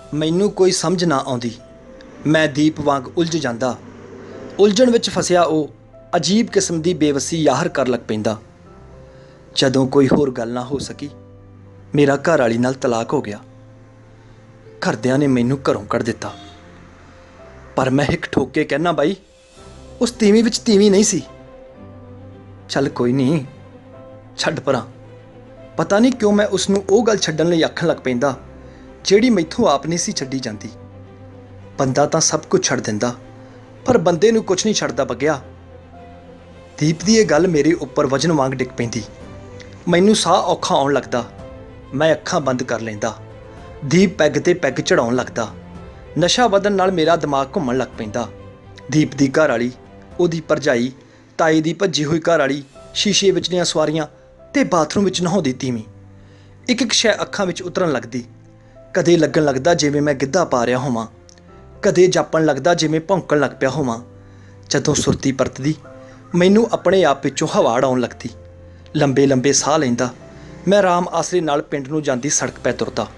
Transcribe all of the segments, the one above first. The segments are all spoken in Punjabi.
ਮੈਨੂੰ ਕੋਈ ਸਮਝ ਨਾ ਆਉਂਦੀ। ਮੈਂ ਦੀਪ ਵਾਂਗ ਉਲਝ ਜਾਂਦਾ। ਉਲਝਣ ਵਿੱਚ ਫਸਿਆ ਉਹ ਅਜੀਬ ਕਿਸਮ ਦੀ ਬੇਵੱਸੀ ਜ਼ਾਹਰ ਕਰਨ ਲੱਗ ਪੈਂਦਾ। ਜਦੋਂ ਕੋਈ ਹੋਰ ਗੱਲ ਨਾ ਹੋ ਸਕੀ, ਮੇਰਾ ਘਰ ਵਾਲੀ ਨਾਲ ਤਲਾਕ ਹੋ ਗਿਆ। ਘਰਦਿਆਂ ਨੇ ਮੈਨੂੰ ਘਰੋਂ ਕੱਢ ਦਿੱਤਾ। ਪਰ ਮੈਂ ਹਿੱਕ ਠੋਕ ਕੇ ਕਹਿਣਾ, ਬਾਈ ਉਸ ਤੀਵੀਂ ਵਿੱਚ ਤੀਵੀਂ ਨਹੀਂ ਸੀ। ਚੱਲ ਕੋਈ ਨਹੀਂ, ਛੱਡ ਪਰਾਂ। ਪਤਾ ਨਹੀਂ ਕਿਉਂ ਮੈਂ ਉਸ ਨੂੰ ਉਹ ਗੱਲ ਛੱਡਣ ਲਈ ਆਖਣ ਲੱਗ ਪੈਂਦਾ ਜਿਹੜੀ ਮੈਥੋਂ ਆਪ ਨਹੀਂ ਸੀ ਛੱਡੀ ਜਾਂਦੀ। ਬੰਦਾ ਤਾਂ ਸਭ ਕੁਝ ਛੱਡ ਦਿੰਦਾ, ਪਰ ਬੰਦੇ ਨੂੰ ਕੁਝ ਨਹੀਂ ਛੱਡਦਾ ਬਗਿਆ। ਦੀਪ ਦੀ ਇਹ ਗੱਲ ਮੇਰੇ ਉੱਪਰ ਵਜਨ ਵਾਂਗ ਡਿੱਗ ਪੈਂਦੀ। ਮੈਨੂੰ ਸਾਹ ਔਖਾ ਆਉਣ ਲੱਗਦਾ। ਮੈਂ ਅੱਖਾਂ ਬੰਦ ਕਰ ਲੈਂਦਾ। ਦੀਪ ਪੈਗ ਤੇ ਪੈਗ ਚੜਾਉਣ ਲੱਗਦਾ। ਨਸ਼ਾ ਵਧਣ ਨਾਲ ਮੇਰਾ ਦਿਮਾਗ ਘੁੰਮਣ ਲੱਗ ਪੈਂਦਾ। ਦੀਪ ਦੀ ਘਰ ਵਾਲੀ, ਉਹਦੀ ਭਰਜਾਈ, ਤਾਈ ਦੀ ਭੱਜੀ ਹੋਈ ਘਰ ਵਾਲੀ, ਸ਼ੀਸ਼ੇ ਵਿਚਲੀਆਂ ਸਵਾਰੀਆਂ ਤੇ ਬਾਥਰੂਮ ਵਿੱਚ ਨਹਾਉਂਦੀ ਤੀਵੀਂ, ਇੱਕ ਇੱਕ ਸ਼ੈ ਅੱਖਾਂ ਵਿੱਚ ਉਤਰਨ ਲੱਗਦੀ। ਕਦੇ ਲੱਗਣ ਲੱਗਦਾ ਜਿਵੇਂ ਮੈਂ ਗਿੱਧਾ ਪਾ ਰਿਹਾ ਹੋਵਾਂ, ਕਦੇ ਜਾਪਣ ਲੱਗਦਾ ਜਿਵੇਂ ਭੌਂਕਣ ਲੱਗ ਪਿਆ ਹੋਵਾਂ। ਜਦੋਂ ਸੁਰਤੀ ਪਰਤਦੀ, ਮੈਨੂੰ ਆਪਣੇ ਆਪ ਵਿੱਚੋਂ ਹਵਾੜ ਆਉਣ ਲੱਗਦੀ। ਲੰਬੇ ਲੰਬੇ ਸਾਹ ਲੈਂਦਾ ਮੈਂ ਆਰਾਮ ਆਸਰੇ ਨਾਲ ਪਿੰਡ ਨੂੰ ਜਾਂਦੀ ਸੜਕ 'ਤੇ ਤੁਰਦਾ।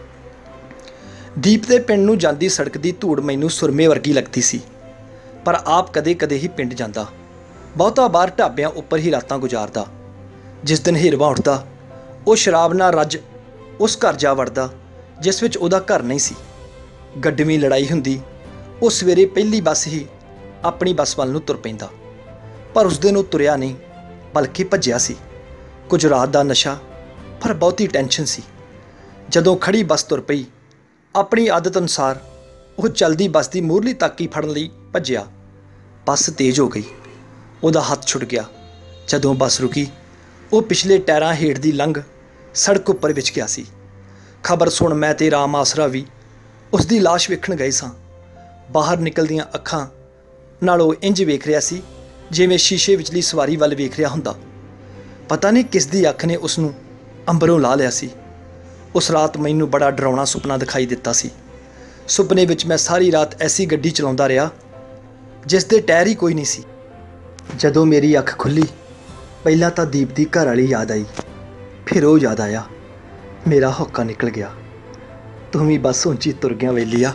ਦੀਪ ਦੇ ਪਿੰਡ ਨੂੰ ਜਾਂਦੀ ਸੜਕ ਦੀ ਧੂੜ ਮੈਨੂੰ ਸੁਰਮੇ ਵਰਗੀ ਲੱਗਦੀ ਸੀ। ਪਰ ਆਪ ਕਦੇ ਕਦੇ ਹੀ ਪਿੰਡ ਜਾਂਦਾ, ਬਹੁਤਾ ਬਾਹਰ ਢਾਬਿਆਂ ਉੱਪਰ ਹੀ ਰਾਤਾਂ ਗੁਜ਼ਾਰਦਾ। ਜਿਸ ਦਿਨ ਹਿਰਵਾ ਉੱਠਦਾ, ਉਹ ਸ਼ਰਾਬ ਨਾਲ ਰੱਜ ਉਸ ਘਰ ਜਾ ਵੜਦਾ ਜਿਸ ਵਿੱਚ ਉਹਦਾ ਘਰ ਨਹੀਂ ਸੀ। ਗੱਡਵੀਂ ਲੜਾਈ ਹੁੰਦੀ, ਉਹ ਸਵੇਰੇ ਪਹਿਲੀ ਬੱਸ ਹੀ ਆਪਣੀ ਬੱਸ ਵੱਲ ਨੂੰ ਤੁਰ ਪੈਂਦਾ। ਪਰ ਉਸ ਦਿਨ ਉਹ ਤੁਰਿਆ ਨਹੀਂ, ਬਲਕਿ ਭੱਜਿਆ ਸੀ। ਕੁਝ ਰਾਤ ਦਾ ਨਸ਼ਾ, ਪਰ ਬਹੁਤੀ ਟੈਨਸ਼ਨ ਸੀ। ਜਦੋਂ ਖੜੀ ਬੱਸ ਤੁਰ ਪਈ, ਆਪਣੀ ਆਦਤ ਅਨੁਸਾਰ ਉਹ ਚਲਦੀ ਬੱਸ ਦੀ ਮੂਹਰਲੀ ਤਾਕੀ ਫੜਨ ਲਈ ਭੱਜਿਆ। ਬੱਸ ਤੇਜ਼ ਹੋ ਗਈ, ਉਹਦਾ ਹੱਥ ਛੁੱਟ ਗਿਆ। ਜਦੋਂ ਬੱਸ ਰੁਕੀ, ਉਹ ਪਿਛਲੇ ਟਾਇਰਾਂ ਹੇਠ ਦੀ ਲੰਘ ਸੜਕ ਉੱਪਰ ਵਿਛ ਗਿਆ ਸੀ। ਖਬਰ ਸੁਣ ਮੈਂ ਤੇ ਰਾਮ ਆਸਰਾ ਵੀ ਉਸ ਦੀ ਲਾਸ਼ ਵੇਖਣ ਗਏ ਸਾਂ। ਬਾਹਰ ਨਿਕਲਦੀਆਂ ਅੱਖਾਂ ਨਾਲ ਉਹ ਇੰਜ ਵੇਖ ਰਿਹਾ ਸੀ ਜਿਵੇਂ ਸ਼ੀਸ਼ੇ ਵਿਚਲੀ ਸਵਾਰੀ ਵੱਲ ਵੇਖ ਰਿਹਾ ਹੁੰਦਾ। ਪਤਾ ਨਹੀਂ ਕਿਸ ਦੀ ਅੱਖ ਨੇ ਉਸ ਨੂੰ ਅੰਬਰੋਂ ਲਾ ਲਿਆ ਸੀ। ਉਸ ਰਾਤ ਮੈਨੂੰ ਬੜਾ ਡਰਾਉਣਾ ਸੁਪਨਾ ਦਿਖਾਈ ਦਿੱਤਾ ਸੀ। ਸੁਪਨੇ ਵਿੱਚ ਮੈਂ ਸਾਰੀ ਰਾਤ ਐਸੀ ਗੱਡੀ ਚਲਾਉਂਦਾ ਰਿਹਾ ਜਿਸ ਦੇ ਟਾਇਰ ਹੀ ਕੋਈ ਨਹੀਂ ਸੀ। ਜਦੋਂ ਮੇਰੀ ਅੱਖ ਖੁੱਲ੍ਹੀ, ਪਹਿਲਾਂ ਤਾਂ ਦੀਪ ਦੀ ਘਰ ਵਾਲੀ ਯਾਦ ਆਈ, ਫਿਰ ਉਹ ਯਾਦ ਆਇਆ। ਮੇਰਾ ਹੌਕਾ ਨਿਕਲ ਗਿਆ। ਤੂੰ ਵੀ ਬਸ ਉੱਚੀ ਤੁਰ ਗਿਆ ਵੇਲੀਆ।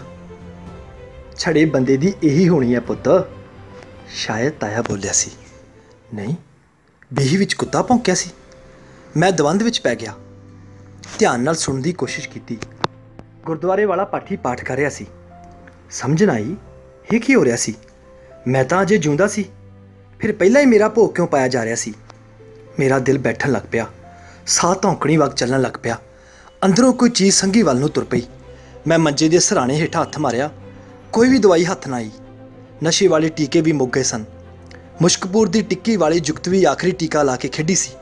ਛੜੇ ਬੰਦੇ ਦੀ ਇਹੀ ਹੋਣੀ ਹੈ ਪੁੱਤ, ਸ਼ਾਇਦ ਤਾਇਆ ਬੋਲਿਆ ਸੀ। ਨਹੀਂ, ਬੇਹੀ ਵਿੱਚ ਕੁੱਤਾ ਭੌਂਕਿਆ ਸੀ। ਮੈਂ ਦਵੰਦ ਵਿੱਚ ਪੈ ਗਿਆ। ਧਿਆਨ ਨਾਲ ਸੁਣਨ ਦੀ ਕੋਸ਼ਿਸ਼ ਕੀਤੀ। ਗੁਰਦੁਆਰੇ ਵਾਲਾ ਪਾਠੀ ਪਾਠ ਕਰ ਰਿਹਾ ਸੀ। ਸਮਝ ਨਾ ਆਈ ਇਹ ਕੀ ਹੋ ਰਿਹਾ ਸੀ। ਮੈਂ ਤਾਂ ਅਜੇ ਜਿਉਂਦਾ ਸੀ, ਫਿਰ ਪਹਿਲਾਂ ਹੀ ਮੇਰਾ ਭੋਗ ਕਿਉਂ ਪਾਇਆ ਜਾ ਰਿਹਾ ਸੀ। ਮੇਰਾ ਦਿਲ ਬੈਠਣ ਲੱਗ ਪਿਆ, ਸਾਹ ਧੌਂਕਣੀ ਵਗ ਚੱਲਣ ਲੱਗ ਪਿਆ। ਅੰਦਰੋਂ ਕੋਈ ਚੀਜ਼ ਸੰਘੀ ਵੱਲ ਨੂੰ ਤੁਰ ਪਈ। ਮੈਂ ਮੰਜੇ ਦੇ ਸਰਾਣੇ ਹੇਠਾਂ ਹੱਥ ਮਾਰਿਆ, ਕੋਈ ਵੀ ਦਵਾਈ ਹੱਥ ਨਾ ਆਈ। ਨਸ਼ੇ ਵਾਲੇ ਟੀਕੇ ਵੀ ਮੁੱਕ ਗਏ ਸਨ। ਮੁਸ਼ਕਪੂਰ ਦੀ ਟਿੱਕੀ ਵਾਲੀ ਜੁਗਤ ਵੀ ਆਖਰੀ ਟੀਕਾ ਲਾ ਕੇ ਖੇਡੀ ਸੀ।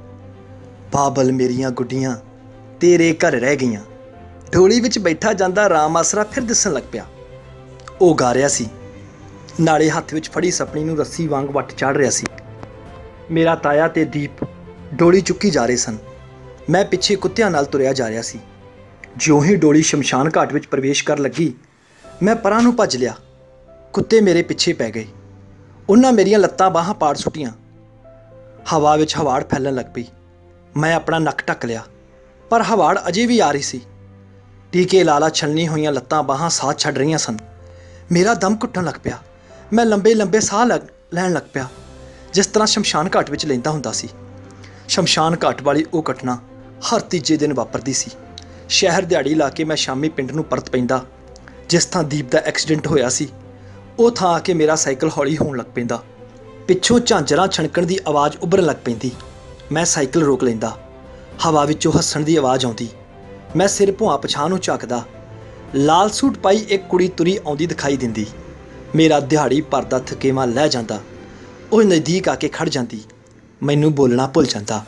ਬਾਬਲ ਮੇਰੀਆਂ ਗੁੱਡੀਆਂ ਤੇਰੇ ਘਰ ਰਹਿ ਗਈਆਂ। ਢੋਲੀ ਵਿੱਚ ਬੈਠਾ ਜਾਂਦਾ ਰਾਮ ਆਸਰਾ ਫਿਰ ਦਿਸਣ ਲੱਗ ਪਿਆ। ਉਹ ਗਾ ਰਿਹਾ ਸੀ, ਨਾਲੇ ਹੱਥ ਵਿੱਚ ਫੜੀ ਸਪਣੀ ਨੂੰ ਰੱਸੀ ਵਾਂਗ ਵੱਟ ਚਾੜ ਰਿਹਾ ਸੀ। ਮੇਰਾ ਤਾਇਆ ਤੇ ਦੀਪ ਡੋਲੀ ਚੁੱਕੀ ਜਾ ਰਹੇ ਸਨ। ਮੈਂ ਪਿੱਛੇ ਕੁੱਤਿਆਂ ਨਾਲ ਤੁਰਿਆ ਜਾ ਰਿਹਾ ਸੀ। ਜਿਉਂ ਹੀ ਡੋਲੀ ਸ਼ਮਸ਼ਾਨ ਘਾਟ ਵਿੱਚ ਪ੍ਰਵੇਸ਼ ਕਰਨ ਲੱਗੀ, ਮੈਂ ਪਰਾਂ ਨੂੰ ਭੱਜ ਲਿਆ। ਕੁੱਤੇ ਮੇਰੇ ਪਿੱਛੇ ਪੈ ਗਏ। ਉਹਨਾਂ ਮੇਰੀਆਂ ਲੱਤਾਂ ਬਾਹਾਂ ਪਾੜ ਸੁੱਟੀਆਂ। ਹਵਾ ਵਿੱਚ ਹਵਾੜ ਫੈਲਣ ਲੱਗ ਪਈ। ਮੈਂ ਆਪਣਾ ਨੱਕ ਢੱਕ ਲਿਆ, ਪਰ ਹਵਾੜ ਅਜੇ ਵੀ ਆ ਰਹੀ ਸੀ। ਟੀਕੇ ਲਾਲਾ ਛਲਣੀ ਹੋਈਆਂ ਲੱਤਾਂ ਬਾਹਾਂ ਸਾਹ ਛੱਡ ਰਹੀਆਂ ਸਨ। ਮੇਰਾ ਦਮ ਘੁੱਟਣ ਲੱਗ ਪਿਆ। ਮੈਂ ਲੰਬੇ ਲੰਬੇ ਸਾਹ ਲੈਣ ਲੱਗ ਪਿਆ, ਜਿਸ ਤਰ੍ਹਾਂ ਸ਼ਮਸ਼ਾਨ ਘਾਟ ਵਿੱਚ ਲੈਂਦਾ ਹੁੰਦਾ ਸੀ। ਸ਼ਮਸ਼ਾਨ ਘਾਟ ਵਾਲੀ ਉਹ ਘਟਨਾ ਹਰ ਤੀਜੇ ਦਿਨ ਵਾਪਰਦੀ ਸੀ। ਸ਼ਹਿਰ ਦਿਹਾੜੀ ਲਾ ਕੇ ਮੈਂ ਸ਼ਾਮੀ ਪਿੰਡ ਨੂੰ ਪਰਤ ਪੈਂਦਾ। ਜਿਸ ਥਾਂ ਦੀਪ ਦਾ ਐਕਸੀਡੈਂਟ ਹੋਇਆ ਸੀ, ਉਹ ਥਾਂ ਆ ਕੇ ਮੇਰਾ ਸਾਈਕਲ ਹੌਲੀ ਹੋਣ ਲੱਗ ਪੈਂਦਾ। ਪਿੱਛੋਂ ਝਾਂਜਰਾਂ ਛਣਕਣ ਦੀ ਆਵਾਜ਼ ਉੱਭਰਨ ਲੱਗ ਪੈਂਦੀ। ਮੈਂ ਸਾਈਕਲ ਰੋਕ ਲੈਂਦਾ। ਹਵਾ ਵਿੱਚੋਂ ਹੱਸਣ ਦੀ ਆਵਾਜ਼ ਆਉਂਦੀ। ਮੈਂ ਸਿਰ ਭੁਆਂ ਪਛਾਂ ਨੂੰ ਝਾਕਦਾ। ਲਾਲ ਸੂਟ ਪਾਈ ਇੱਕ ਕੁੜੀ ਤੁਰੀ ਆਉਂਦੀ ਦਿਖਾਈ ਦਿੰਦੀ। ਮੇਰਾ ਦਿਹਾੜੀ ਭਰ ਦਾ ਥਕੇਵਾਂ ਲਹਿ ਜਾਂਦਾ। ਉਹ ਨਜ਼ਦੀਕ ਆ ਕੇ ਖੜ੍ਹ ਜਾਂਦੀ। ਮੈਨੂੰ ਬੋਲਣਾ ਭੁੱਲ ਜਾਂਦਾ।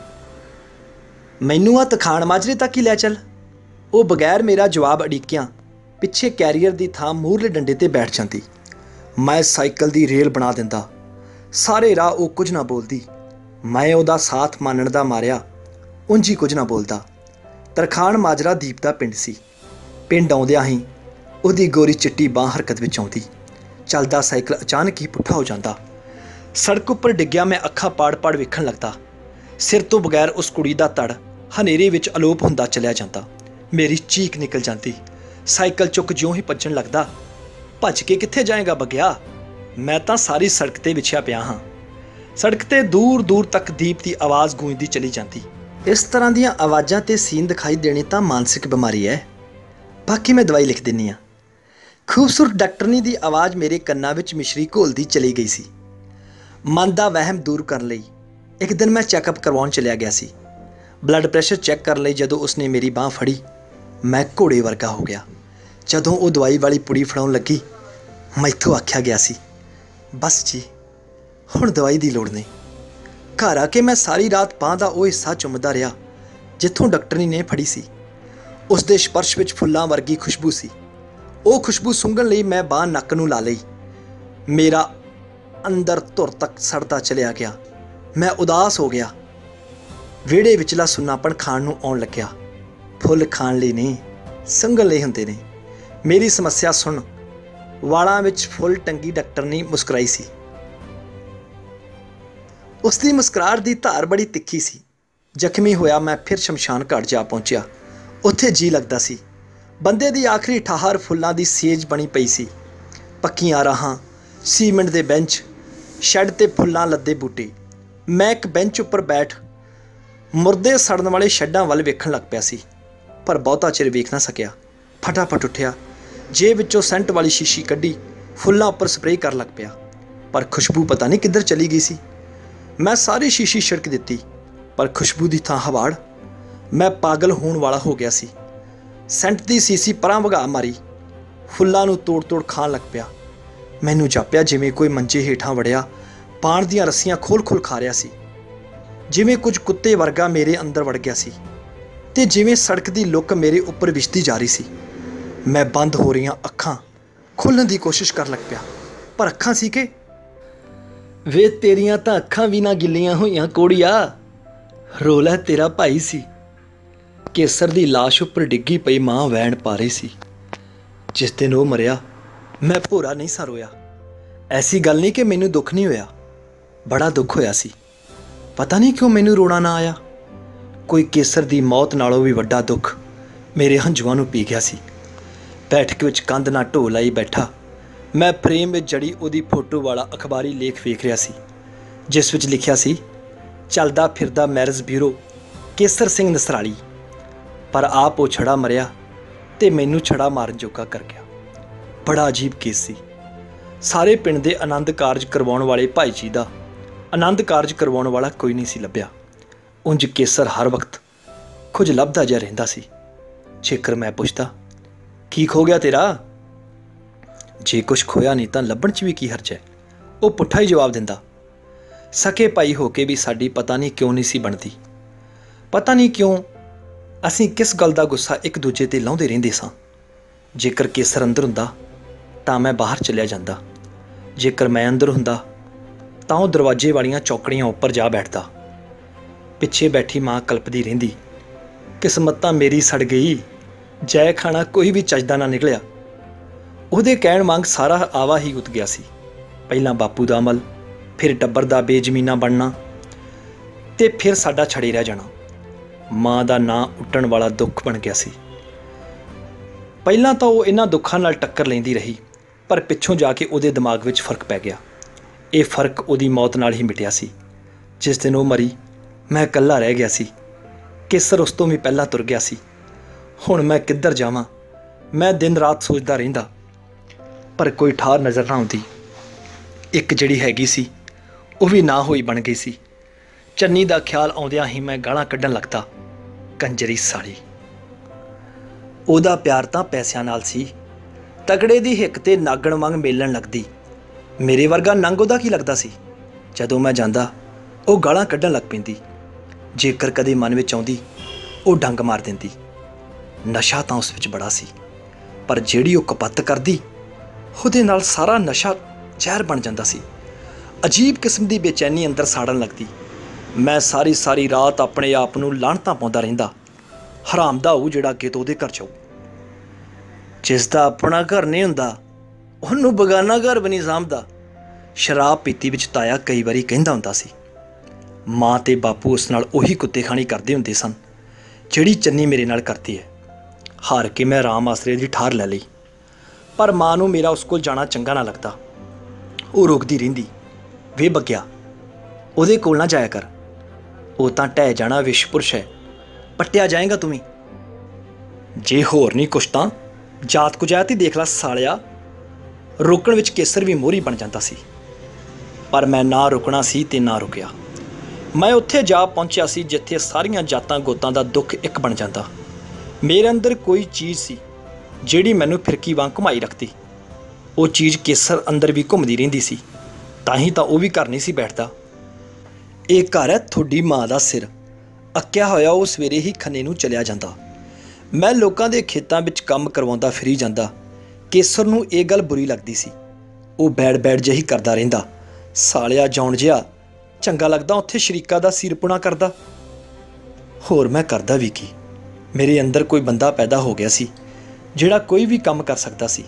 ਮੈਨੂੰ ਆ ਤਖਾਣ ਮਾਜਰੇ ਤੱਕ ਹੀ ਲੈ ਚੱਲ। ਉਹ ਬਗੈਰ ਮੇਰਾ ਜਵਾਬ ਅੜਿੱਕਿਆਂ ਪਿੱਛੇ ਕੈਰੀਅਰ ਦੀ ਥਾਂ ਮੂਹਰਲੇ ਡੰਡੇ 'ਤੇ ਬੈਠ ਜਾਂਦੀ। ਮੈਂ ਸਾਈਕਲ ਦੀ ਰੇਲ ਬਣਾ ਦਿੰਦਾ। ਸਾਰੇ ਰਾਹ ਉਹ ਕੁਝ ਨਾ ਬੋਲਦੀ। ਮੈਂ ਉਹਦਾ ਸਾਥ ਮੰਨਣ ਦਾ ਮਾਰਿਆ ਉਂਝ ਹੀ ਕੁਝ ਨਾ ਬੋਲਦਾ। ਤਰਖਾਣ ਮਾਜਰਾ ਦੀਪ ਦਾ ਪਿੰਡ ਸੀ। ਪਿੰਡ ਆਉਂਦਿਆਂ ਹੀ ਉਹਦੀ ਗੋਰੀ ਚਿੱਟੀ ਬਾਂਹ ਹਰਕਤ ਵਿੱਚ ਆਉਂਦੀ। ਚੱਲਦਾ ਸਾਈਕਲ ਅਚਾਨਕ ਹੀ ਪੁੱਠਾ ਹੋ ਜਾਂਦਾ। ਸੜਕ ਉੱਪਰ ਡਿੱਗਿਆ ਮੈਂ ਅੱਖਾਂ ਪਾੜ ਪਾੜ ਵੇਖਣ ਲੱਗਦਾ। ਸਿਰ ਤੋਂ ਬਗੈਰ ਉਸ ਕੁੜੀ ਦਾ ਧੜ ਹਨੇਰੇ ਵਿੱਚ ਅਲੋਪ ਹੁੰਦਾ ਚਲਿਆ ਜਾਂਦਾ। ਮੇਰੀ ਚੀਕ ਨਿਕਲ ਜਾਂਦੀ। ਸਾਈਕਲ ਚੁੱਕ ਜਿਉਂ ਹੀ ਭੱਜਣ ਲੱਗਦਾ, ਭੱਜ ਕੇ ਕਿੱਥੇ ਜਾਏਗਾ ਬਗਿਆ, ਮੈਂ ਤਾਂ ਸਾਰੀ ਸੜਕ ਤੇ ਵਿਛਿਆ ਪਿਆ ਹਾਂ। ਸੜਕ ਤੇ ਦੂਰ ਦੂਰ ਤੱਕ ਦੀਪ ਦੀ ਆਵਾਜ਼ ਗੂੰਜਦੀ ਚਲੀ ਜਾਂਦੀ। ਇਸ ਤਰ੍ਹਾਂ ਦੀਆਂ ਆਵਾਜ਼ਾਂ ਤੇ ਸੀਨ ਦਿਖਾਈ ਦੇਣੀ ਤਾਂ ਮਾਨਸਿਕ ਬਿਮਾਰੀ ਹੈ, ਬਾਕੀ ਮੈਂ ਦਵਾਈ ਲਿਖ ਦਿੰਨੀ ਹਾਂ। ਖੂਬਸੂਰਤ ਡਾਕਟਰਨੀ ਦੀ ਆਵਾਜ਼ ਮੇਰੇ ਕੰਨਾਂ ਵਿੱਚ ਮਿਸ਼ਰੀ ਘੋਲਦੀ ਚਲੀ ਗਈ ਸੀ। ਮਨ ਦਾ ਵਹਿਮ ਦੂਰ ਕਰਨ ਲਈ ਇੱਕ ਦਿਨ ਮੈਂ ਚੈੱਕਅਪ ਕਰਵਾਉਣ ਚਲਿਆ ਗਿਆ ਸੀ। ਬਲੱਡ ਪ੍ਰੈਸ਼ਰ ਚੈੱਕ ਕਰਨ ਲਈ ਜਦੋਂ ਉਸਨੇ ਮੇਰੀ ਬਾਂਹ ਫੜੀ, ਮੈਂ ਘੋੜੇ ਵਰਗਾ ਹੋ ਗਿਆ। ਜਦੋਂ ਉਹ ਦਵਾਈ ਵਾਲੀ ਪੁੜੀ ਫੜਾਉਣ ਲੱਗੀ, ਮੈਥੋਂ ਆਖਿਆ ਗਿਆ ਸੀ, ਬਸ ਜੀ ਹੁਣ ਦਵਾਈ ਦੀ ਲੋੜ ਨਹੀਂ। ਘਰ ਆ ਕੇ ਮੈਂ ਸਾਰੀ ਰਾਤ ਬਾਂਹ ਦਾ ਉਹ ਹਿੱਸਾ ਚੁੰਮਦਾ ਰਿਹਾ ਜਿੱਥੋਂ ਡਾਕਟਰਨੀ ਨੇ ਫੜੀ ਸੀ। ਉਸ ਦੇ ਸਪਰਸ਼ ਵਿੱਚ ਫੁੱਲਾਂ ਵਰਗੀ ਖੁਸ਼ਬੂ ਸੀ। ਉਹ ਖੁਸ਼ਬੂ ਸੁੰਘਣ ਲਈ ਮੈਂ ਬਾਂਹ ਨੱਕ ਨੂੰ ਲਾ ਲਈ। ਮੇਰਾ ਅੰਦਰ ਧੁਰ ਤੱਕ ਸੜਦਾ ਚਲਿਆ ਗਿਆ। ਮੈਂ ਉਦਾਸ ਹੋ ਗਿਆ। ਵਿਹੜੇ ਵਿਚਲਾ ਸੁੰਨਾਪਣ ਖਾਣ ਨੂੰ ਆਉਣ ਲੱਗਿਆ। ਫੁੱਲ ਖਾਣ ਲਈ ਨਹੀਂ, ਸੁੰਘਣ ਲਈ ਹੁੰਦੇ ਨੇ। ਮੇਰੀ ਸਮੱਸਿਆ ਸੁਣ। ਵਾਲਾਂ ਵਿੱਚ ਫੁੱਲ ਟੰਗੀ ਡਾਕਟਰਨੀ ਮੁਸਕਰਾਈ ਸੀ। ਉਸ ਦੀ ਮੁਸਕਰਾਹਟ ਦੀ ਧਾਰ ਬੜੀ ਤਿੱਖੀ ਸੀ। ਜ਼ਖਮੀ ਹੋਇਆ ਮੈਂ ਫਿਰ ਸ਼ਮਸ਼ਾਨ ਘਾਟ ਜਾ ਪਹੁੰਚਿਆ। ਉੱਥੇ ਜੀ ਲੱਗਦਾ ਸੀ। ਬੰਦੇ ਦੀ ਆਖਰੀ ਠਾਹਰ ਫੁੱਲਾਂ ਦੀ ਸੇਜ ਬਣੀ ਪਈ ਸੀ। ਪੱਕੀਆਂ ਰਾਹਾਂ, ਸੀਮੈਂਟ ਦੇ ਬੈਂਚ, ਸ਼ੈੱਡ ਤੇ ਫੁੱਲਾਂ ਲੱਦੇ ਬੂਟੇ। ਮੈਂ ਇੱਕ ਬੈਂਚ ਉੱਪਰ ਬੈਠ ਮੁਰਦੇ ਸੜਨ ਵਾਲੇ ਸ਼ੈੱਡਾਂ ਵੱਲ ਵੇਖਣ ਲੱਗ ਪਿਆ ਸੀ, ਪਰ ਬਹੁਤਾ ਚਿਰ ਵੇਖ ਨਾ ਸਕਿਆ। ਫਟਾਫਟ ਉੱਠਿਆ, ਜੇਬ ਵਿੱਚੋਂ ਸੈਂਟ ਵਾਲੀ ਸ਼ੀਸ਼ੀ ਕੱਢੀ, ਫੁੱਲਾਂ ਉੱਪਰ ਸਪਰੇਅ ਕਰਨ ਲੱਗ ਪਿਆ, ਪਰ ਖੁਸ਼ਬੂ ਪਤਾ ਨਹੀਂ ਕਿੱਧਰ ਚਲੀ ਗਈ ਸੀ। ਮੈਂ ਸਾਰੀ ਸ਼ੀਸ਼ੀ ਛਿੜਕ ਦਿੱਤੀ, ਪਰ ਖੁਸ਼ਬੂ ਦੀ ਥਾਂ ਹਵਾੜ। ਮੈਂ ਪਾਗਲ ਹੋਣ ਵਾਲਾ ਹੋ ਗਿਆ ਸੀ। ਸੈਂਟ ਦੀ ਸੀਸੀ ਪਰਾਂ ਵਗਾ ਮਾਰੀ, ਫੁੱਲਾਂ ਨੂੰ ਤੋੜ ਤੋੜ ਖਾਣ ਲੱਗ ਪਿਆ। ਮੈਨੂੰ ਜਾਪਿਆ ਜਿਵੇਂ ਕੋਈ ਮੰਜੇ ਹੇਠਾਂ ਵੜਿਆ ਪਾਣ ਦੀਆਂ ਰੱਸੀਆਂ ਖੋਲ ਖੋਲ ਖਾ ਰਿਹਾ ਸੀ, ਜਿਵੇਂ ਕੁਝ ਕੁੱਤੇ ਵਰਗਾ ਮੇਰੇ ਅੰਦਰ ਵੜ ਗਿਆ ਸੀ, ਤੇ ਜਿਵੇਂ ਸੜਕ ਦੀ ਲੁੱਕ ਮੇਰੇ ਉੱਪਰ ਵਿਛਦੀ ਜਾ ਰਹੀ ਸੀ। ਮੈਂ ਬੰਦ ਹੋ ਰਹੀਆਂ ਅੱਖਾਂ ਖੋਲ੍ਹਣ ਦੀ ਕੋਸ਼ਿਸ਼ ਕਰਨ ਲੱਗ ਪਿਆ, ਪਰ ਅੱਖਾਂ ਸੀ ਕਿ ਵੇ ਤੇਰੀਆਂ ਤਾਂ ਅੱਖਾਂ ਵੀ ਨਾ ਗਿੱਲੀਆਂ ਹੋਈਆਂ ਕੋੜੀਆ। ਰੋਲਾ ਤੇਰਾ ਭਾਈ ਸੀ। ਕੇਸਰ ਦੀ ਲਾਸ਼ ਉੱਪਰ ਡਿੱਗੀ ਪਈ ਮਾਂ ਵੈਣ ਪਾ ਰਹੀ ਸੀ। ਜਿਸ ਦਿਨ ਉਹ ਮਰਿਆ ਮੈਂ ਭੋਰਾ ਨਹੀਂ ਸਾਂ ਰੋਇਆ। ਐਸੀ ਗੱਲ ਨਹੀਂ ਕਿ ਮੈਨੂੰ ਦੁੱਖ ਨਹੀਂ ਹੋਇਆ, ਬੜਾ ਦੁੱਖ ਹੋਇਆ ਸੀ। ਪਤਾ ਨਹੀਂ ਕਿਉਂ ਮੈਨੂੰ ਰੋਣਾ ਨਾ ਆਇਆ। ਕੋਈ ਕੇਸਰ ਦੀ ਮੌਤ ਨਾਲੋਂ ਵੀ ਵੱਡਾ ਦੁੱਖ ਮੇਰੇ ਹੰਝੂਆਂ ਨੂੰ ਪੀ ਗਿਆ ਸੀ। ਬੈਠਕ ਵਿੱਚ ਕੰਧ ਨਾਲ ਢੋ ਲਾਈ ਬੈਠਾ ਮੈਂ ਫਰੇਮ ਵਿੱਚ ਜੜੀ ਉਹਦੀ ਫੋਟੋ ਵਾਲਾ ਅਖਬਾਰੀ ਲੇਖ ਵੇਖ ਰਿਹਾ ਸੀ, ਜਿਸ ਵਿੱਚ ਲਿਖਿਆ ਸੀ, ਚੱਲਦਾ ਫਿਰਦਾ ਮੈਰਿਜ ਬਿਊਰੋ ਕੇਸਰ ਸਿੰਘ ਨਸਰਾਲੀ। ਪਰ ਆਪ ਉਹ ਛੜਾ ਮਰਿਆ ਤੇ ਮੈਨੂੰ ਛੜਾ ਮਾਰਨ ਜੋਗਾ ਕਰ ਗਿਆ। ਬੜਾ ਅਜੀਬ ਕੇਸ ਸੀ। ਸਾਰੇ ਪਿੰਡ ਦੇ ਆਨੰਦ ਕਾਰਜ ਕਰਵਾਉਣ ਵਾਲੇ ਭਾਈ ਜੀ ਦਾ ਆਨੰਦ ਕਾਰਜ ਕਰਵਾਉਣ ਵਾਲਾ ਕੋਈ ਨਹੀਂ ਸੀ ਲੱਭਿਆ। ਉਂਝ ਕੇਸਰ ਹਰ ਵਕਤ ਕੁਝ ਲੱਭਦਾ ਜਿਹਾ ਰਹਿੰਦਾ ਸੀ। ਜੇਕਰ ਮੈਂ ਪੁੱਛਦਾ, ਕੀ ਖੋ ਗਿਆ ਤੇਰਾ? ਜੇ ਕੁਛ ਖੋਇਆ ਨਹੀਂ ਤਾਂ ਲੱਭਣ 'ਚ ਵੀ ਕੀ ਹਰਜ ਹੈ, ਉਹ ਪੁੱਠਾ ਹੀ ਜਵਾਬ ਦਿੰਦਾ। ਸਕੇ ਭਾਈ ਹੋ ਕੇ ਵੀ ਸਾਡੀ ਪਤਾ ਨਹੀਂ ਕਿਉਂ ਨਹੀਂ ਸੀ ਬਣਦੀ। ਪਤਾ ਨਹੀਂ ਕਿਉਂ ਅਸੀਂ ਕਿਸ ਗੱਲ ਦਾ ਗੁੱਸਾ ਇੱਕ ਦੂਜੇ 'ਤੇ ਲਾਉਂਦੇ ਰਹਿੰਦੇ ਸਾਂ। ਜੇਕਰ ਕੇਸਰ ਅੰਦਰ ਹੁੰਦਾ ਤਾਂ ਮੈਂ ਬਾਹਰ ਚਲਿਆ ਜਾਂਦਾ। ਜੇਕਰ ਮੈਂ ਅੰਦਰ ਹੁੰਦਾ ਤਾਂ ਉਹ ਦਰਵਾਜ਼ੇ ਵਾਲੀਆਂ ਚੌਕੜੀਆਂ ਉੱਪਰ ਜਾ ਬੈਠਦਾ। ਪਿੱਛੇ ਬੈਠੀ ਮਾਂ ਕਲਪਦੀ ਰਹਿੰਦੀ, ਕਿਸਮਤ ਤਾਂ ਮੇਰੀ ਸੜ ਗਈ, ਜੈ ਖਾਣਾ ਕੋਈ ਵੀ ਚੱਜਦਾ ਨਾ ਨਿਕਲਿਆ। ਉਹਦੇ ਕਹਿਣ ਵਾਂਗ ਸਾਰਾ ਆਵਾ ਹੀ ਉਤ ਗਿਆ ਸੀ। ਪਹਿਲਾਂ ਬਾਪੂ ਦਾ ਅਮਲ, ਫਿਰ ਟੱਬਰ ਦਾ ਬੇਜ਼ਮੀਨਾ ਬਣਨਾ, ਤੇ ਫਿਰ ਸਾਡਾ ਛੜੇ ਰਹਿ ਜਾਣਾ। ਮਾਂ ਦਾ ਨਾਂ ਉੱਟਣ ਵਾਲਾ ਦੁੱਖ ਬਣ ਗਿਆ ਸੀ। ਪਹਿਲਾਂ ਤਾਂ ਉਹ ਇਹਨਾਂ ਦੁੱਖਾਂ ਨਾਲ ਟੱਕਰ ਲੈਂਦੀ ਰਹੀ, ਪਰ ਪਿੱਛੋਂ ਜਾ ਕੇ ਉਹਦੇ ਦਿਮਾਗ ਵਿੱਚ ਫਰਕ ਪੈ ਗਿਆ। ਇਹ ਫਰਕ ਉਹਦੀ ਮੌਤ ਨਾਲ ਹੀ ਮਿਟਿਆ ਸੀ। ਜਿਸ ਦਿਨ ਉਹ ਮਰੀ ਮੈਂ ਇਕੱਲਾ ਰਹਿ ਗਿਆ ਸੀ। ਕੇਸਰ ਉਸ ਤੋਂ ਵੀ ਪਹਿਲਾਂ ਤੁਰ ਗਿਆ ਸੀ। ਹੁਣ ਮੈਂ ਕਿੱਧਰ ਜਾਵਾਂ? ਮੈਂ ਦਿਨ ਰਾਤ ਸੋਚਦਾ ਰਹਿੰਦਾ, ਪਰ ਕੋਈ ਠਾਰ ਨਜ਼ਰ ਨਾ ਆਉਂਦੀ। ਇੱਕ ਜਿਹੜੀ ਹੈਗੀ ਸੀ ਉਹ ਵੀ ਨਾ ਹੋਈ ਬਣ ਗਈ ਸੀ। ਚੰਨੀ ਦਾ ਖਿਆਲ ਆਉਂਦਿਆਂ ਹੀ ਮੈਂ ਗਾਲਾਂ ਕੱਢਣ ਲੱਗਦਾ, ਕੰਜਰੀ ਸਾਲੀ। ਉਹਦਾ ਪਿਆਰ ਤਾਂ ਪੈਸਿਆਂ ਨਾਲ ਸੀ। ਤਗੜੇ ਦੀ ਹਿੱਕ ਤੇ ਨਾਗਣ ਵਾਂਗ ਮੇਲਣ ਲੱਗਦੀ। ਮੇਰੇ ਵਰਗਾ ਨੰਗ ਉਹਦਾ ਕੀ ਲੱਗਦਾ ਸੀ? ਜਦੋਂ ਮੈਂ ਜਾਂਦਾ ਉਹ ਗਾਲਾਂ ਕੱਢਣ ਲੱਗ ਪੈਂਦੀ। ਜੇਕਰ ਕਦੇ ਮਨ ਵਿੱਚ ਆਉਂਦੀ ਉਹ ਡੰਗ ਮਾਰ ਦਿੰਦੀ। ਨਸ਼ਾ ਤਾਂ ਉਸ ਵਿੱਚ ਬੜਾ ਸੀ, ਪਰ ਜਿਹੜੀ ਉਹ ਕਪੱਤ ਕਰਦੀ ਉਹਦੇ ਨਾਲ ਸਾਰਾ ਨਸ਼ਾ ਜ਼ਹਿਰ ਬਣ ਜਾਂਦਾ ਸੀ। ਅਜੀਬ ਕਿਸਮ ਦੀ ਬੇਚੈਨੀ ਅੰਦਰ ਸਾੜਨ ਲੱਗਦੀ। ਮੈਂ ਸਾਰੀ ਸਾਰੀ ਰਾਤ ਆਪਣੇ ਆਪ ਨੂੰ ਲਾਹਣਤਾਂ ਪਾਉਂਦਾ ਰਹਿੰਦਾ, ਹਰਾਮ ਦਾ ਹੋਊ ਜਿਹੜਾ ਅੱਗੇ ਤੋਂ ਉਹਦੇ ਘਰ ਜਾਊ। ਜਿਸ ਦਾ ਆਪਣਾ ਘਰ ਨਹੀਂ ਹੁੰਦਾ ਉਹਨੂੰ ਬੇਗਾਨਾ ਘਰ ਵੀ ਨਹੀਂ ਸਾਂਭਦਾ। ਸ਼ਰਾਬ ਪੀਤੀ ਵਿੱਚ ਤਾਇਆ ਕਈ ਵਾਰੀ ਕਹਿੰਦਾ ਹੁੰਦਾ ਸੀ, ਮਾਂ ਤੇ ਬਾਪੂ ਉਸ ਨਾਲ ਉਹੀ ਕੁੱਤੇਖਾਣੀ ਕਰਦੇ ਹੁੰਦੇ ਸਨ ਜਿਹੜੀ ਚੰਨੀ ਮੇਰੇ ਨਾਲ ਕਰਦੀ ਹੈ। ਹਾਰ ਕੇ ਮੈਂ ਰਾਮ ਆਸਰੇ ਦੀ ਠਾਰ ਲੈ ਲਈ। ਪਰ ਮਾਂ ਨੂੰ ਮੇਰਾ ਉਸ ਕੋਲ ਜਾਣਾ ਚੰਗਾ ਨਾ ਲੱਗਦਾ। ਉਹ ਰੋਕਦੀ ਰਹਿੰਦੀ, ਵੇ ਬੱਗਿਆ, ਉਹਦੇ ਕੋਲ ਨਾ ਜਾਇਆ ਕਰ, ਉਹ ਤਾਂ ਢਹਿ ਜਾਣਾ ਵਿਸ਼ਪੁਰਸ਼ ਹੈ, ਪੱਟਿਆ ਜਾਏਗਾ ਤੂੰ ਵੀ। ਜੇ ਹੋਰ ਨਹੀਂ ਕੁਛ ਤਾਂ ਜਾਤ ਕੁਜਾਤ ਹੀ ਦੇਖ ਲਾ ਸਾਲਿਆ। ਰੋਕਣ ਵਿੱਚ ਕੇਸਰ ਵੀ ਮੋਹਰੀ ਬਣ ਜਾਂਦਾ ਸੀ, ਪਰ ਮੈਂ ਨਾ ਰੁਕਣਾ ਸੀ ਤੇ ਨਾ ਰੁਕਿਆ। ਮੈਂ ਉੱਥੇ ਜਾ ਪਹੁੰਚਿਆ ਸੀ ਜਿੱਥੇ ਸਾਰੀਆਂ ਜਾਤਾਂ ਗੋਤਾਂ ਦਾ ਦੁੱਖ ਇੱਕ ਬਣ ਜਾਂਦਾ। ਮੇਰੇ ਅੰਦਰ ਕੋਈ ਚੀਜ਼ ਸੀ ਜਿਹੜੀ ਮੈਨੂੰ ਫਿਰਕੀ ਵਾਂਗ ਘੁਮਾਈ ਰੱਖਦੀ। ਉਹ ਚੀਜ਼ ਕੇਸਰ ਅੰਦਰ ਵੀ ਘੁੰਮਦੀ ਰਹਿੰਦੀ ਸੀ, ਤਾਂ ਹੀ ਤਾਂ ਉਹ ਵੀ ਘਰ ਨਹੀਂ ਸੀ ਬੈਠਦਾ। ਇਹ ਘਰ ਹੈ ਤੁਹਾਡੀ ਮਾਂ ਦਾ ਸਿਰ। ਅੱਕਿਆ ਹੋਇਆ ਉਹ ਸਵੇਰੇ ਹੀ ਖੰਨੇ ਨੂੰ ਚਲਿਆ ਜਾਂਦਾ। ਮੈਂ ਲੋਕਾਂ ਦੇ ਖੇਤਾਂ ਵਿੱਚ ਕੰਮ ਕਰਵਾਉਂਦਾ ਫਿਰੀ ਜਾਂਦਾ। ਕੇਸਰ ਨੂੰ ਇਹ ਗੱਲ ਬੁਰੀ ਲੱਗਦੀ ਸੀ। ਉਹ ਬੈੜ ਜਿਹੀ ਕਰਦਾ ਰਹਿੰਦਾ, ਸਾਲਿਆ ਜੌਣ ਜਿਹਾ, ਚੰਗਾ ਲੱਗਦਾ ਉੱਥੇ ਸ਼ਰੀਕਾ ਦਾ ਸਿਰ ਪੁਣਾ ਕਰਦਾ। ਹੋਰ ਮੈਂ ਕਰਦਾ ਵੀ ਕੀ? ਮੇਰੇ ਅੰਦਰ ਕੋਈ ਬੰਦਾ ਪੈਦਾ ਹੋ ਗਿਆ ਸੀ ਜਿਹੜਾ ਕੋਈ ਵੀ ਕੰਮ ਕਰ ਸਕਦਾ ਸੀ।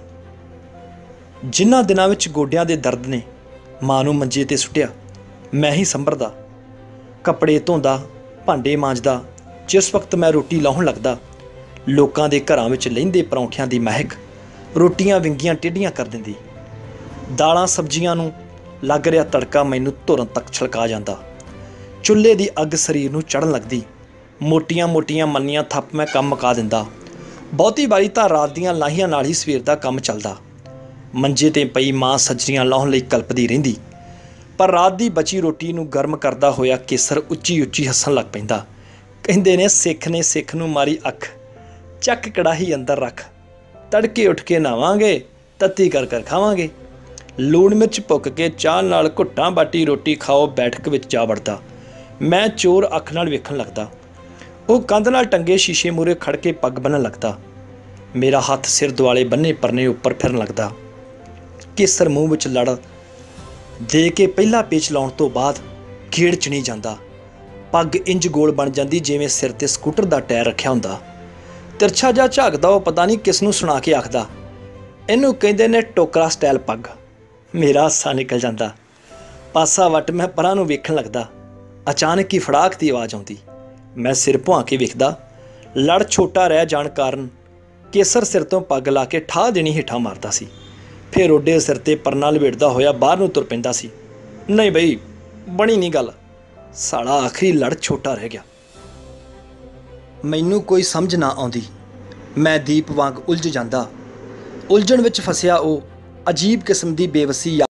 ਜਿਨ੍ਹਾਂ ਦਿਨਾਂ ਵਿੱਚ ਗੋਡਿਆਂ ਦੇ ਦਰਦ ਨੇ ਮਾਂ ਨੂੰ ਮੰਜੇ 'ਤੇ ਸੁੱਟਿਆ, ਮੈਂ ਹੀ ਸੰਭਰਦਾ, ਕੱਪੜੇ ਧੋਂਦਾ, ਭਾਂਡੇ ਮਾਂਜਦਾ। ਜਿਸ ਵਕਤ ਮੈਂ ਰੋਟੀ ਲਾਹੁਣ ਲੱਗਦਾ, ਲੋਕਾਂ ਦੇ ਘਰਾਂ ਵਿੱਚ ਲਹਿੰਦੇ ਪਰੌਂਠਿਆਂ ਦੀ ਮਹਿਕ ਰੋਟੀਆਂ ਵਿੰਗੀਆਂ ਟੇਢੀਆਂ ਕਰ ਦਿੰਦੀ। ਦਾਲਾਂ ਸਬਜ਼ੀਆਂ ਨੂੰ ਲੱਗ ਰਿਹਾ ਤੜਕਾ ਮੈਨੂੰ ਧੁਰਨ ਤੱਕ ਛਲਕਾ ਜਾਂਦਾ। ਚੁੱਲ੍ਹੇ ਦੀ ਅੱਗ ਸਰੀਰ ਨੂੰ ਚੜ੍ਹਨ ਲੱਗਦੀ। ਮੋਟੀਆਂ ਮੰਨੀਆਂ ਥੱਪ ਮੈਂ ਕੰਮ ਮੁਕਾ ਦਿੰਦਾ। ਬਹੁਤੀ ਵਾਰੀ ਤਾਂ ਰਾਤ ਦੀਆਂ ਲਾਹੀਆਂ ਨਾਲ ਹੀ ਸਵੇਰ ਦਾ ਕੰਮ ਚੱਲਦਾ। ਮੰਜੇ 'ਤੇ ਪਈ ਮਾਂ ਸੱਜਰੀਆਂ ਲਾਹੁਣ ਲਈ ਕਲਪਦੀ ਰਹਿੰਦੀ, ਪਰ ਰਾਤ ਦੀ ਬਚੀ ਰੋਟੀ ਨੂੰ ਗਰਮ ਕਰਦਾ ਹੋਇਆ ਕੇਸਰ ਉੱਚੀ ਹੱਸਣ ਲੱਗ ਪੈਂਦਾ। ਕਹਿੰਦੇ ਨੇ ਸਿੱਖ ਨੇ ਸਿੱਖ ਨੂੰ ਮਾਰੀ ਅੱਖ, ਚੱਕ ਕੜਾਹੀ ਅੰਦਰ ਰੱਖ, ਤੜਕੇ ਉੱਠ ਕੇ ਨਹਾਵਾਂਗੇ, ਤੱਤੀ ਕਰ ਖਾਵਾਂਗੇ। ਲੂਣ ਮਿਰਚ ਭੁੱਕ ਕੇ ਚਾਹ ਨਾਲ ਘੁੱਟਾਂ ਬਾਟੀ ਰੋਟੀ ਖਾਓ ਬੈਠਕ ਵਿੱਚ ਜਾ ਵੜਦਾ। ਮੈਂ ਚੋਰ ਅੱਖ ਨਾਲ ਵੇਖਣ ਲੱਗਦਾ। ਉਹ ਕੰਧ ਨਾਲ ਟੰਗੇ ਸ਼ੀਸ਼ੇ ਮੂਹਰੇ ਖੜ ਕੇ ਪੱਗ ਬੰਨ੍ਹਣ ਲੱਗਦਾ। ਮੇਰਾ ਹੱਥ ਸਿਰ ਦੁਆਲੇ ਬੰਨੇ ਪਰਨੇ ਉੱਪਰ ਫਿਰਨ ਲੱਗਦਾ। ਕੇਸਰ ਮੂੰਹ ਵਿੱਚ ਲੜ ਦੇ ਕੇ ਪਹਿਲਾ ਪੇਚ ਲਾਉਣ ਤੋਂ ਬਾਅਦ ਗੇੜ ਚਣੀ ਜਾਂਦਾ। ਪੱਗ ਇੰਜ ਗੋਲ ਬਣ ਜਾਂਦੀ ਜਿਵੇਂ ਸਿਰ 'ਤੇ ਸਕੂਟਰ ਦਾ ਟਾਇਰ ਰੱਖਿਆ ਹੁੰਦਾ। ਤਿਰਛਾ ਜਿਹਾ ਝਾਕਦਾ ਉਹ ਪਤਾ ਨਹੀਂ ਕਿਸ ਨੂੰ ਸੁਣਾ ਕੇ ਆਖਦਾ, ਇਹਨੂੰ ਕਹਿੰਦੇ ਨੇ ਟੋਕਰਾ ਸਟਾਈਲ ਪੱਗ। ਮੇਰਾ ਹਾਸਾ ਨਿਕਲ ਜਾਂਦਾ। ਪਾਸਾ ਵੱਟ ਮੈਂ ਪਰਾਂ ਨੂੰ ਵੇਖਣ ਲੱਗਦਾ। ਅਚਾਨਕ ਹੀ ਫੜਾਕ ਦੀ ਆਵਾਜ਼ ਆਉਂਦੀ। ਮੈਂ ਸਿਰ ਭੁਆ ਕੇ ਵੇਖਦਾ। ਲੜ ਛੋਟਾ ਰਹਿ ਜਾਣ ਕਾਰਨ ਕੇਸਰ ਸਿਰ ਤੋਂ ਪੱਗ ਲਾ ਕੇ ਠਾਹ ਦੇਣੀ ਹੇਠਾਂ ਮਾਰਦਾ ਸੀ, ਫਿਰ ਓਡੇ ਸਿਰ 'ਤੇ ਪਰਨਾ ਲਪੇਟਦਾ ਹੋਇਆ ਬਾਹਰ ਨੂੰ ਤੁਰ ਪੈਂਦਾ ਸੀ। ਨਹੀਂ ਬਈ, ਬਣੀ ਨਹੀਂ ਗੱਲ। ਸਾਲਾ ਆਖਰੀ ਲੜ ਛੋਟਾ ਰਹਿ ਗਿਆ। ਮੈਨੂੰ ਕੋਈ ਸਮਝ ਨਾ ਆਉਂਦੀ। ਮੈਂ ਦੀਪ ਵਾਂਗ ਉਲਝ ਜਾਂਦਾ। ਉਲਝਣ ਵਿੱਚ ਫਸਿਆ ਉਹ ਅਜੀਬ ਕਿਸਮ ਦੀ ਬੇਵਸੀ